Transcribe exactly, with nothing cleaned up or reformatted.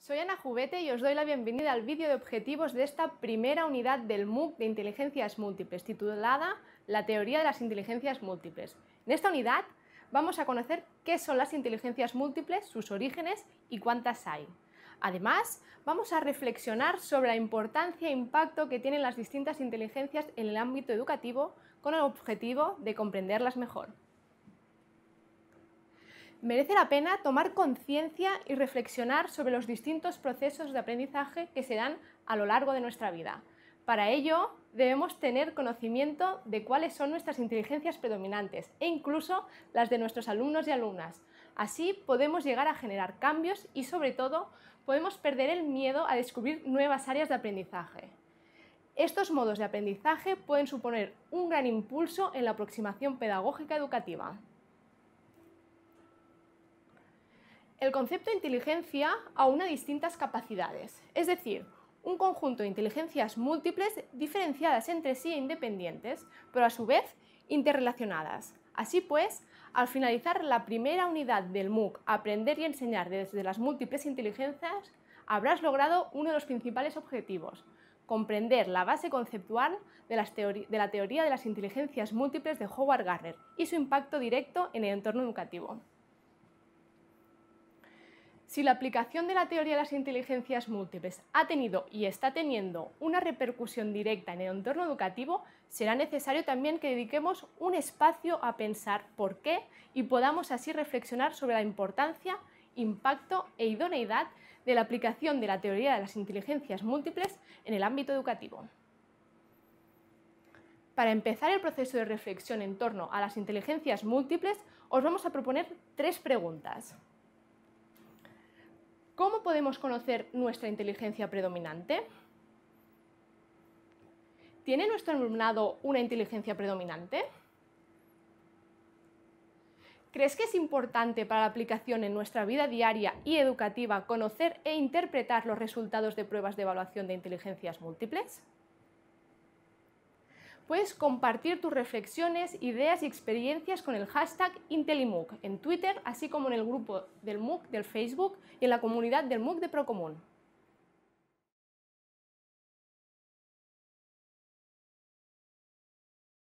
Soy Ana Jubete y os doy la bienvenida al vídeo de objetivos de esta primera unidad del MOOC de Inteligencias Múltiples, titulada La teoría de las inteligencias múltiples. En esta unidad vamos a conocer qué son las inteligencias múltiples, sus orígenes y cuántas hay. Además, vamos a reflexionar sobre la importancia e impacto que tienen las distintas inteligencias en el ámbito educativo con el objetivo de comprenderlas mejor. Merece la pena tomar conciencia y reflexionar sobre los distintos procesos de aprendizaje que se dan a lo largo de nuestra vida. Para ello, debemos tener conocimiento de cuáles son nuestras inteligencias predominantes e incluso las de nuestros alumnos y alumnas. Así podemos llegar a generar cambios y, sobre todo, podemos perder el miedo a descubrir nuevas áreas de aprendizaje. Estos modos de aprendizaje pueden suponer un gran impulso en la aproximación pedagógica educativa. El concepto de inteligencia aúna distintas capacidades, es decir, un conjunto de inteligencias múltiples diferenciadas entre sí e independientes, pero a su vez interrelacionadas. Así pues, al finalizar la primera unidad del MOOC, Aprender y enseñar desde las múltiples inteligencias, habrás logrado uno de los principales objetivos: comprender la base conceptual de, las teori- de la teoría de las inteligencias múltiples de Howard Gardner y su impacto directo en el entorno educativo. Si la aplicación de la teoría de las inteligencias múltiples ha tenido y está teniendo una repercusión directa en el entorno educativo, será necesario también que dediquemos un espacio a pensar por qué y podamos así reflexionar sobre la importancia, impacto e idoneidad de la aplicación de la teoría de las inteligencias múltiples en el ámbito educativo. Para empezar el proceso de reflexión en torno a las inteligencias múltiples, os vamos a proponer tres preguntas. ¿Cómo podemos conocer nuestra inteligencia predominante? ¿Tiene nuestro alumnado una inteligencia predominante? ¿Crees que es importante para la aplicación en nuestra vida diaria y educativa conocer e interpretar los resultados de pruebas de evaluación de inteligencias múltiples? Puedes compartir tus reflexiones, ideas y experiencias con el hashtag IntelliMOOC en Twitter, así como en el grupo del MOOC del Facebook y en la comunidad del MOOC de Procomún.